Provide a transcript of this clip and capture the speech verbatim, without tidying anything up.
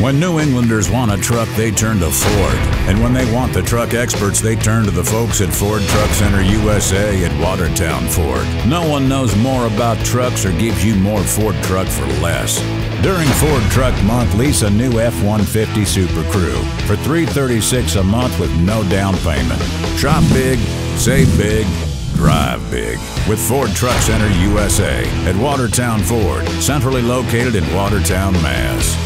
When New Englanders want a truck, they turn to Ford. And when they want the truck experts, they turn to the folks at Ford Truck Center U S A at Watertown Ford. No one knows more about trucks or gives you more Ford truck for less. During Ford Truck Month, lease a new F one fifty Super Crew for three hundred thirty-six dollars a month with no down payment. Shop big, save big, drive big with Ford Truck Center U S A at Watertown Ford, centrally located in Watertown, Mass.